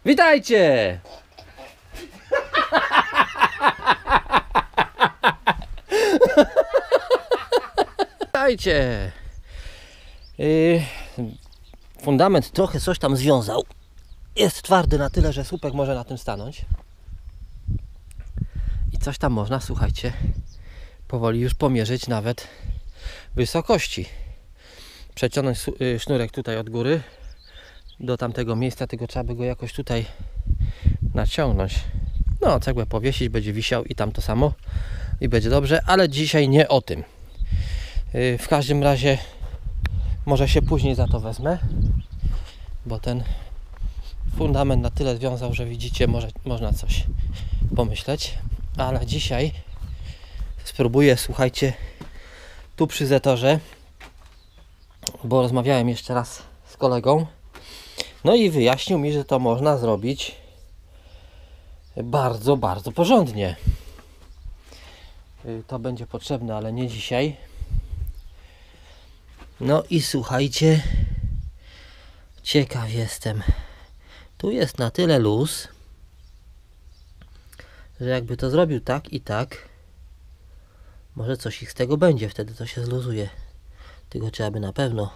Witajcie! Witajcie! Fundament trochę coś tam związał. Jest twardy na tyle, że słupek może na tym stanąć. I coś tam można, słuchajcie, powoli już pomierzyć nawet wysokości. Przeciągnąć sznurek tutaj od góry do tamtego miejsca, tylko trzeba by go jakoś tutaj naciągnąć. No, cegłę powiesić, będzie wisiał i tam to samo i będzie dobrze, ale dzisiaj nie o tym. W każdym razie może się później za to wezmę, bo ten fundament na tyle związał, że widzicie, można coś pomyśleć, ale dzisiaj spróbuję, słuchajcie, tu przy zetorze, bo rozmawiałem jeszcze raz z kolegą, no i wyjaśnił mi, że to można zrobić bardzo, bardzo porządnie. To będzie potrzebne, ale nie dzisiaj. No i słuchajcie, ciekaw jestem. Tu jest na tyle luz, że jakby to zrobił tak i tak, może coś ich z tego będzie, wtedy to się zluzuje. Tylko trzeba by na pewno.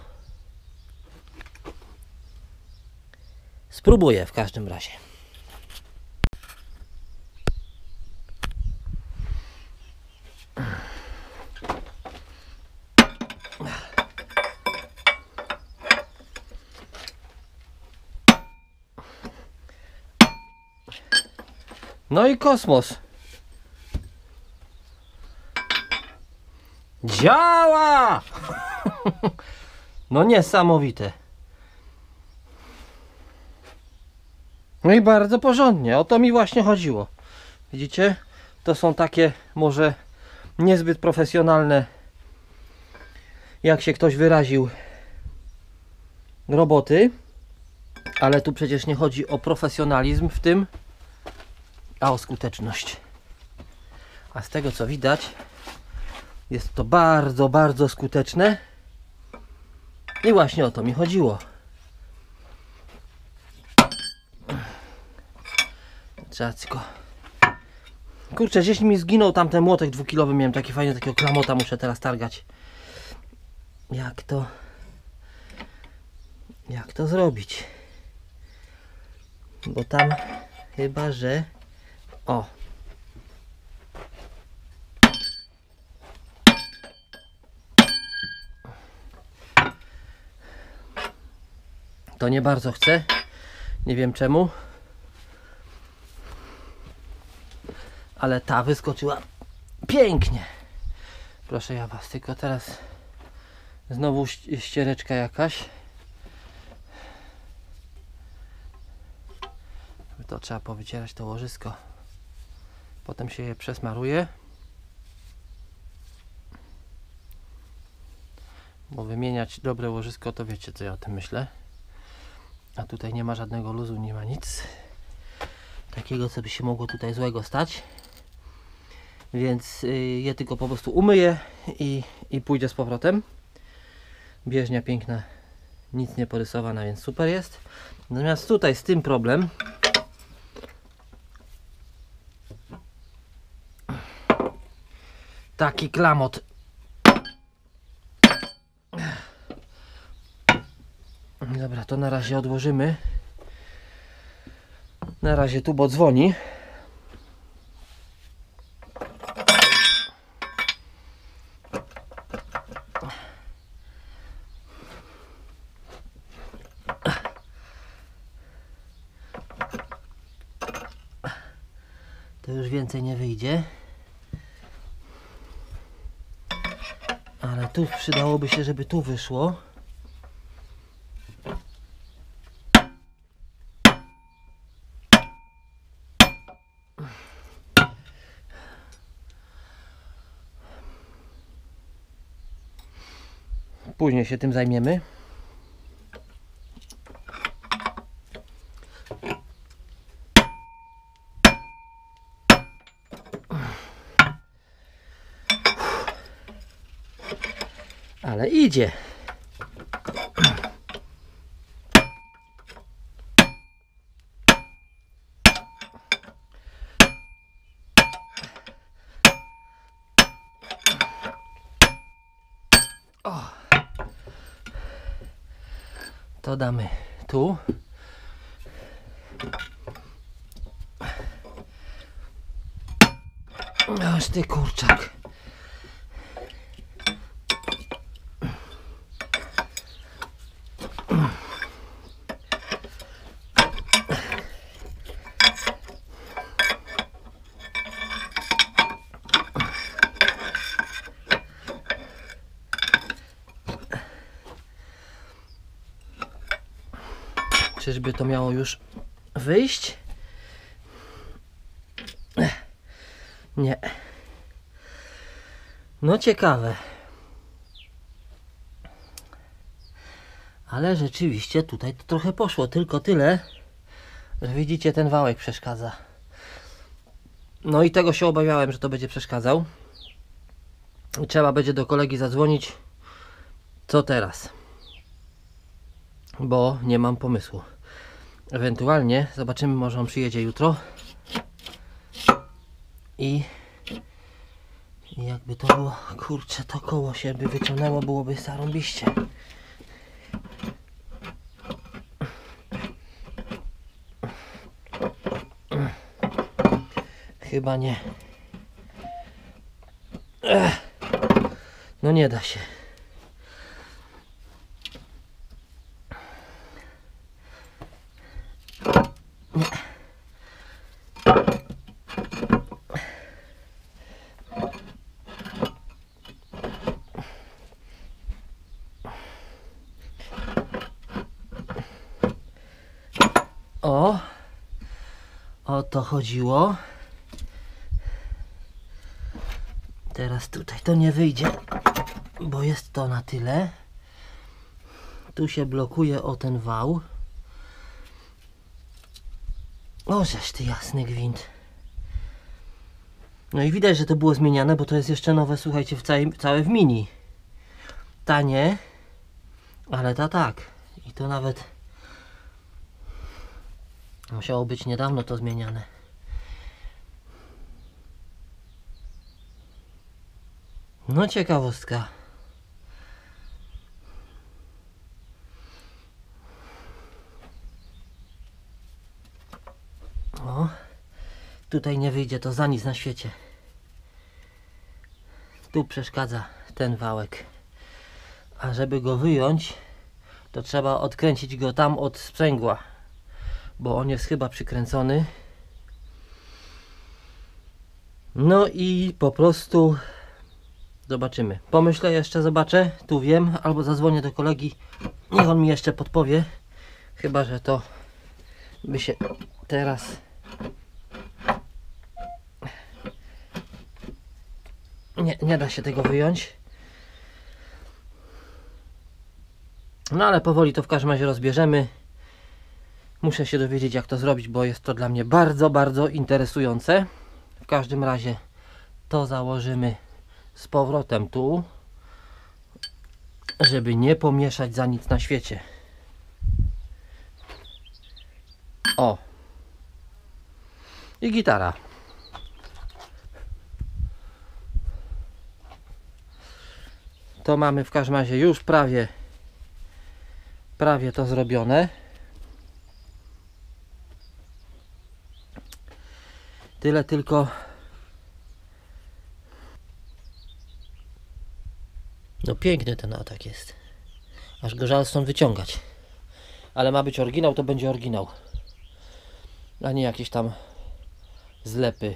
Spróbuję w każdym razie. No i kosmos. Działa! No niesamowite. No i bardzo porządnie. O to mi właśnie chodziło. Widzicie? To są takie może niezbyt profesjonalne, jak się ktoś wyraził, roboty. Ale tu przecież nie chodzi o profesjonalizm w tym, a o skuteczność. A z tego co widać, jest to bardzo, bardzo skuteczne. I właśnie o to mi chodziło. Trzeba tylko... Kurczę, gdzieś mi zginął tamten młotek 2-kilowy. Miałem taki fajny, takiego klamota, muszę teraz targać. Jak to zrobić? Bo tam chyba, że... O! To nie bardzo chcę. Nie wiem czemu. Ale ta wyskoczyła pięknie. Proszę ja was, tylko teraz znowu ściereczka jakaś. To trzeba powycierać to łożysko. Potem się je przesmaruje. Bo wymieniać dobre łożysko, to wiecie co ja o tym myślę. A tutaj nie ma żadnego luzu, nie ma nic takiego, co by się mogło tutaj złego stać. Więc je tylko po prostu umyję i pójdzie z powrotem. Bieżnia piękna, nic nie porysowana, więc super jest. Natomiast tutaj z tym problem. Taki klamot. Dobra, to na razie odłożymy. Na razie tu, bo dzwoni. To już więcej nie wyjdzie. Ale tu przydałoby się, żeby tu wyszło. Później się tym zajmiemy. Ale idzie. O. To damy tu. Aż ty kurczak. Czyżby to miało już wyjść? Nie. No ciekawe. Ale rzeczywiście tutaj to trochę poszło. Tylko tyle, że widzicie, ten wałek przeszkadza. No i tego się obawiałem, że to będzie przeszkadzał. I trzeba będzie do kolegi zadzwonić. Co teraz? Bo nie mam pomysłu. Ewentualnie zobaczymy, może on przyjedzie jutro. I jakby to było, kurczę, to koło się by wyciągnęło, byłoby zarąbiście. Chyba nie. No nie da się. Nie. O to chodziło. Teraz tutaj to nie wyjdzie, bo jest to na tyle. Tu się blokuje o ten wał. O, żeż ty jasny gwint. No i widać, że to było zmieniane, bo to jest jeszcze nowe, słuchajcie, całe w mini. Tanie, ale ta tak. I to nawet musiało być niedawno to zmieniane. No ciekawostka. O, tutaj nie wyjdzie to za nic na świecie. Tu przeszkadza ten wałek. A żeby go wyjąć, to trzeba odkręcić go tam od sprzęgła, bo on jest chyba przykręcony. No i po prostu zobaczymy. Pomyślę jeszcze, zobaczę, tu wiem, albo zadzwonię do kolegi, niech on mi jeszcze podpowie. Chyba że to by się teraz nie da się tego wyjąć. No ale powoli to w każdym razie rozbierzemy. Muszę się dowiedzieć, jak to zrobić, bo jest to dla mnie bardzo, bardzo interesujące. W każdym razie to założymy z powrotem tu, żeby nie pomieszać za nic na świecie. O! I gitara. To mamy w każdym razie już prawie to zrobione. Tyle tylko, no piękny ten atak jest, aż go żal stąd wyciągać, ale ma być oryginał, to będzie oryginał, a nie jakieś tam zlepy.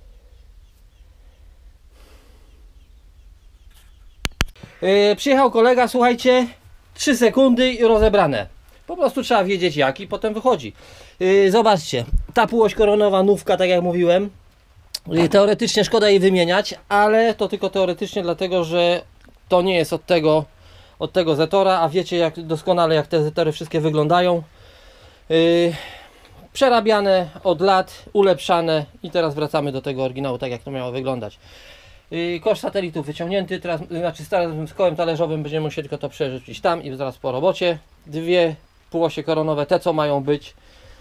Przyjechał kolega, słuchajcie, 3 sekundy i rozebrane. Po prostu trzeba wiedzieć jak i potem wychodzi. Zobaczcie, ta półoś koronowa nówka, tak jak mówiłem. Teoretycznie szkoda jej wymieniać, ale to tylko teoretycznie, dlatego że to nie jest od tego Zetora, a wiecie jak doskonale jak te Zetory wszystkie wyglądają. Przerabiane od lat, ulepszane i teraz wracamy do tego oryginału, tak jak to miało wyglądać. Kosz satelitów wyciągnięty, teraz, znaczy z kołem talerzowym będziemy musieli tylko to przerzucić tam i zaraz po robocie. 2 półosie koronowe, te co mają być,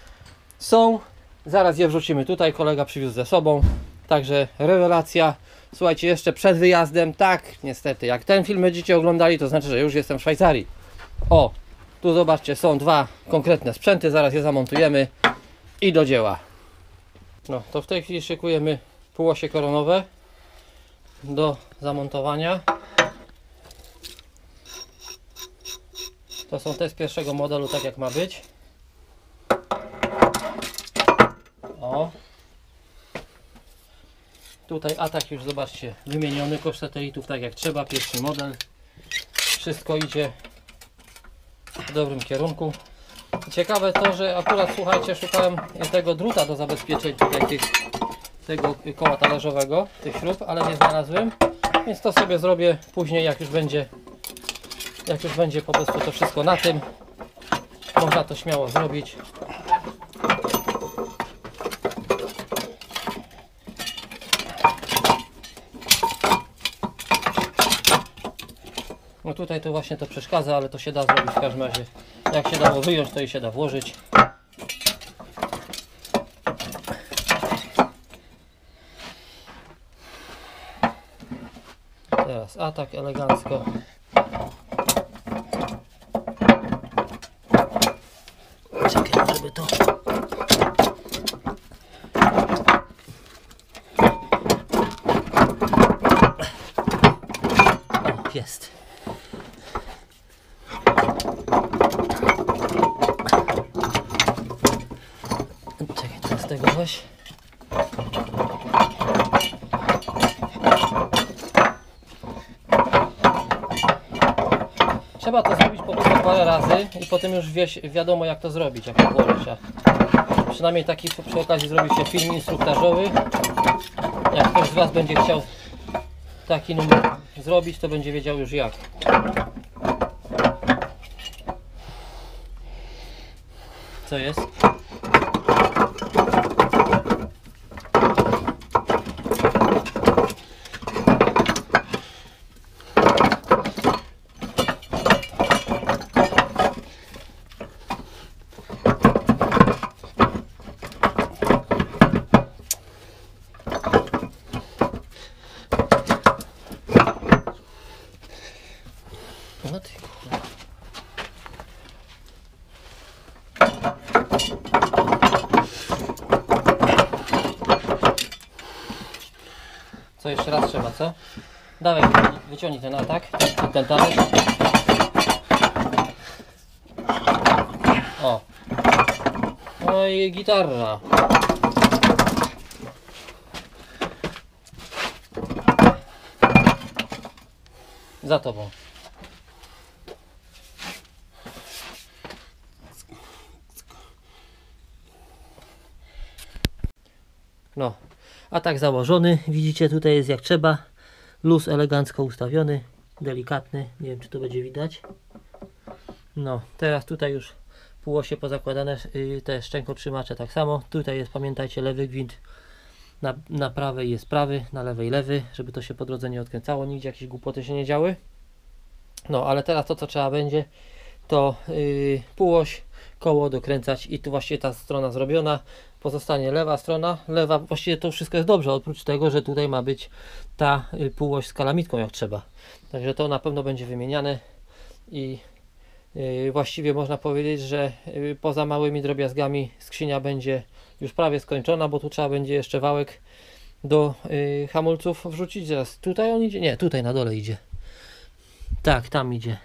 są. Zaraz je wrzucimy tutaj, kolega przywiózł ze sobą. Także rewelacja. słuchajcie, jeszcze przed wyjazdem, tak, niestety, jak ten film będziecie oglądali, to znaczy, że już jestem w Szwajcarii. O, tu zobaczcie, są dwa konkretne sprzęty, zaraz je zamontujemy i do dzieła. No, to w tej chwili szykujemy półosie koronowe do zamontowania. To są te z pierwszego modelu, tak jak ma być. O. Tutaj atak już, zobaczcie, wymieniony, koszt satelitów tak jak trzeba, pierwszy model. Wszystko idzie w dobrym kierunku. Ciekawe to, że akurat, słuchajcie, szukałem tego druta do zabezpieczeń tutaj tego koła talerzowego, tych śrub, ale nie znalazłem. Więc to sobie zrobię później, jak już będzie po prostu to wszystko na tym. Można to śmiało zrobić. No tutaj to właśnie to przeszkadza, ale to się da zrobić w każdym razie. Jak się dało wyjąć, to i się da włożyć. Teraz atak elegancko. Czekaj, żeby to... O, jest. Czekaj, teraz tego weź. Trzeba to zrobić po prostu parę razy i potem już wiadomo, jak to zrobić, jak to włożyć. Przynajmniej taki przy okazji zrobi się film instruktażowy. Jak ktoś z Was będzie chciał taki numer zrobić, to będzie wiedział już jak. Co jest? No ty kurwa. Co jeszcze raz trzeba, co? Dawaj, wyciągnij ten atak, ten talerz. O. No i gitarra. Za tobą. No, atak założony, widzicie, tutaj jest jak trzeba, luz elegancko ustawiony, delikatny, nie wiem czy to będzie widać. No, teraz tutaj już półosie pozakładane, te szczękotrzymacze tak samo, tutaj jest, pamiętajcie, lewy gwint, na prawej jest prawy, na lewej lewy, żeby to się po drodze nie odkręcało, nigdzie jakieś głupoty się nie działy. No, ale teraz to co trzeba będzie, to półoś, koło dokręcać i tu właściwie ta strona zrobiona, pozostanie lewa strona, lewa, właściwie to wszystko jest dobrze, oprócz tego, że tutaj ma być ta półoś z kalamitką jak trzeba, także to na pewno będzie wymieniane i właściwie można powiedzieć, że poza małymi drobiazgami skrzynia będzie już prawie skończona, bo tu trzeba będzie jeszcze wałek do hamulców wrzucić. Zaraz tutaj on idzie, nie, tutaj na dole idzie, tak, tam idzie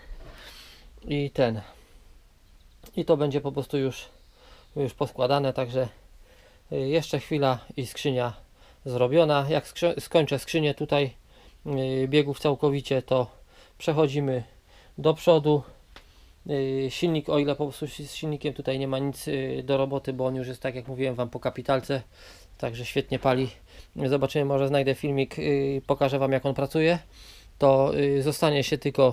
i to będzie po prostu już poskładane, także jeszcze chwila i skrzynia zrobiona. Jak skończę skrzynię tutaj biegów całkowicie, to przechodzimy do przodu. Silnik, o ile po prostu z silnikiem tutaj nie ma nic do roboty, bo on już jest, tak jak mówiłem Wam, po kapitalce, także świetnie pali. Zobaczymy, może znajdę filmik, pokażę Wam jak on pracuje. To zostanie się tylko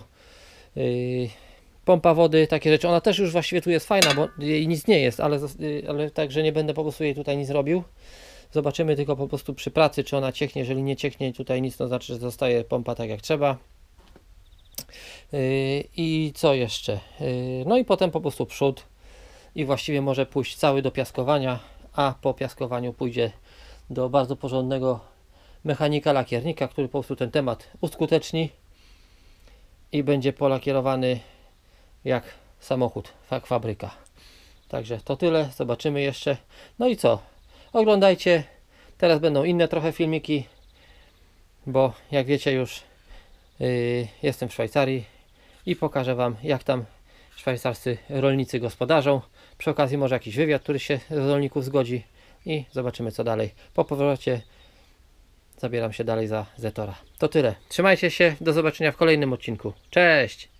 pompa wody, takie rzeczy. Ona też już właściwie tu jest fajna, bo jej nic nie jest, ale także nie będę po prostu jej tutaj nic robił. Zobaczymy tylko po prostu przy pracy, czy ona cieknie. Jeżeli nie cieknie tutaj nic, to znaczy, że zostaje pompa tak jak trzeba. I co jeszcze? No i potem po prostu przód i właściwie może pójść cały do piaskowania, a po piaskowaniu pójdzie do bardzo porządnego mechanika lakiernika, który po prostu ten temat uskuteczni i będzie polakierowany jak samochód, jak fabryka. Także to tyle, zobaczymy jeszcze. No i co? Oglądajcie. Teraz będą inne trochę filmiki, bo jak wiecie już jestem w Szwajcarii i pokażę Wam, jak tam szwajcarscy rolnicy gospodarzą. Przy okazji może jakiś wywiad, który się z rolników zgodzi i zobaczymy co dalej. Po powrocie zabieram się dalej za Zetora. To tyle. Trzymajcie się, do zobaczenia w kolejnym odcinku. Cześć!